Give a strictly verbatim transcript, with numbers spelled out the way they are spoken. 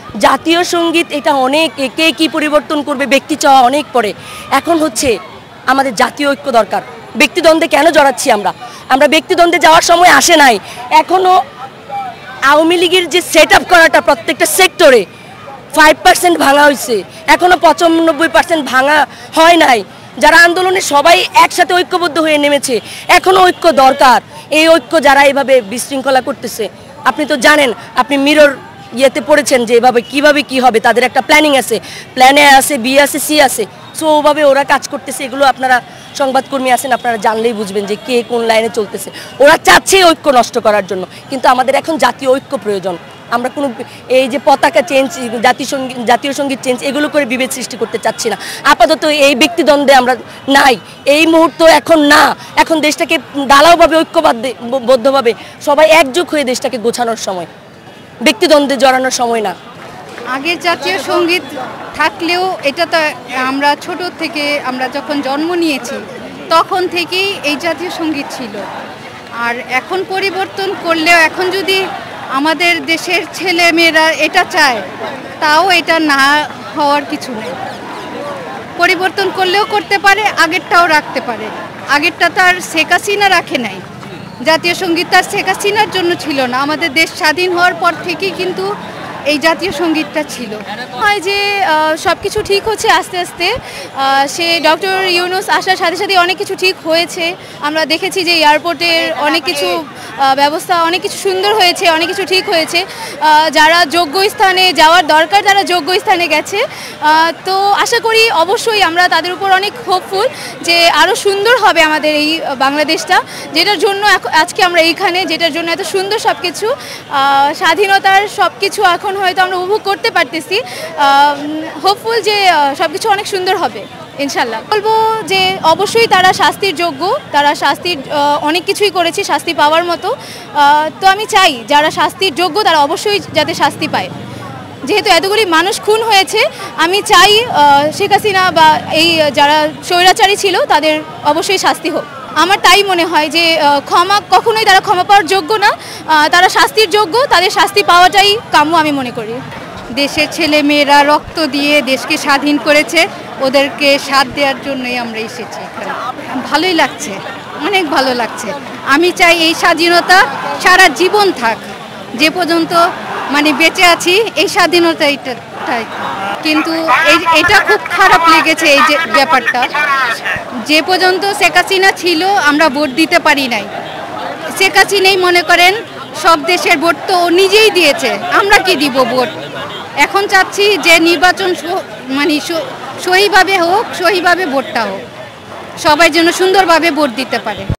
জাতীয় সঙ্গীত এটা অনেক কে কি পরিবর্তন করবে ব্যক্তি চাওয়া অনেক পরে, এখন হচ্ছে আমাদের জাতীয় ঐক্য দরকার। ব্যক্তিদ্বন্দ্বে কেন জড়াচ্ছি আমরা? আমরা ব্যক্তিদ্বন্দ্বে যাওয়ার সময় আসে নাই। এখনও আওয়ামী লীগের যে সেট আপ করাটা প্রত্যেকটা সেক্টরে ফাইভ পার্সেন্ট ভাঙা হয়েছে, এখনও পঁচানব্বই পার্সেন্ট ভাঙা হয় নাই। যারা আন্দোলনে সবাই একসাথে ঐক্যবদ্ধ হয়ে নেমেছে, এখনও ঐক্য দরকার। এই ঐক্য যারা এভাবে বিশৃঙ্খলা করতেছে, আপনি তো জানেন, আপনি মিরর ইয়েতে পড়েছেন যে এভাবে কীভাবে কী হবে, তাদের একটা প্ল্যানিং আছে, প্ল্যানে আছে, বি আছে, সি আছে। সো ওভাবে ওরা কাজ করতেছে। এগুলো আপনারা সংবাদকর্মী আছেন, আপনারা জানলেই বুঝবেন যে কে কোন লাইনে চলতেছে। ওরা চাচ্ছে ঐক্য নষ্ট করার জন্য, কিন্তু আমাদের এখন জাতীয় ঐক্য প্রয়োজন। আমরা কোনো এই যে পতাকা চেঞ্জ, জাতীয় সঙ্গীত জাতীয় সঙ্গীত চেঞ্জ এগুলো করে বিভেদ সৃষ্টি করতে চাচ্ছি না। আপাতত এই ব্যক্তিদ্বন্দ্বে আমরা নাই, এই মুহূর্ত এখন না। এখন দেশটাকে ঢালাওভাবে ঐক্যবদ্ধভাবে সবাই একযোগ হয়ে দেশটাকে গোছানোর সময়, ব্যক্তিদ্বন্দ্বে জড়ানোর সময় না। আগের জাতীয় সঙ্গীত থাকলেও এটা তো আমরা ছোট থেকে, আমরা যখন জন্ম নিয়েছি তখন থেকেই এই জাতীয় সঙ্গীত ছিল। আর এখন পরিবর্তন করলেও, এখন যদি আমাদের দেশের ছেলে মেয়েরা এটা চায়, তাও এটা না হওয়ার কিছু নেই। পরিবর্তন করলেও করতে পারে, আগেরটাও রাখতে পারে। আগেরটা তো আর শেখ হাসিনা রাখে নাই। জাতীয় সঙ্গীত তার শেখ হাসিনার জন্য ছিল না, আমাদের দেশ স্বাধীন হওয়ার পর থেকেই কিন্তু এই জাতীয় সঙ্গীতটা ছিল। হয় যে সব কিছু ঠিক হচ্ছে আস্তে আস্তে। সে ডক্টর ইউনূস আসার সাথে সাথে অনেক কিছু ঠিক হয়েছে। আমরা দেখেছি যে এয়ারপোর্টের অনেক কিছু ব্যবস্থা, অনেক কিছু সুন্দর হয়েছে, অনেক কিছু ঠিক হয়েছে। যারা যোগ্য স্থানে যাওয়ার দরকার তারা যোগ্য স্থানে গেছে। তো আশা করি অবশ্যই আমরা তাদের উপর অনেক হোপফুল যে আরও সুন্দর হবে আমাদের এই বাংলাদেশটা, যেটার জন্য আজকে আমরা এইখানে, যেটার জন্য এত সুন্দর সব কিছু, স্বাধীনতার সব কিছু এখন হয়তো আমরা উপভোগ করতে পারতেছি। হোপফুল যে সব কিছু অনেক সুন্দর হবে ইনশাল্লাহ। বলবো যে অবশ্যই তারা শাস্তির যোগ্য, তারা শাস্তির অনেক কিছুই করেছে শাস্তি পাওয়ার মতো। তো আমি চাই যারা শাস্তির যোগ্য তারা অবশ্যই যাতে শাস্তি পায়। যেহেতু এতগুলি মানুষ খুন হয়েছে, আমি চাই শেখ হাসিনা বা এই যারা স্বৈরাচারী ছিল তাদের অবশ্যই শাস্তি হোক। আমার তাই মনে হয় যে ক্ষমা কখনোই তারা ক্ষমা পাওয়ার যোগ্য না, তারা শাস্তির যোগ্য, তাদের শাস্তি পাওয়াটাই কাম্য আমি মনে করি। দেশের ছেলে মেয়েরা রক্ত দিয়ে দেশকে স্বাধীন করেছে, ওদেরকে সাথ দেওয়ার জন্যই আমরা এসেছি এখানে। ভালোই লাগছে, অনেক ভালো লাগছে। আমি চাই এই স্বাধীনতা সারা জীবন থাক, যে পর্যন্ত মানে বেঁচে আছি এই স্বাধীনতা এইটাই। কিন্তু এটা খুব খারাপ লেগেছে এই যে ব্যাপারটা, যে পর্যন্ত শেখ হাসিনা ছিল আমরা ভোট দিতে পারি নাই। শেখ হাসিনাই মনে করেন সব দেশের ভোট তো ও নিজেই দিয়েছে, আমরা কি দিব ভোট? এখন চাচ্ছি যে নির্বাচন মানে সহিভাবে হোক, সহিভাবে ভোটটা হোক, সবাই যেন সুন্দরভাবে ভোট দিতে পারে।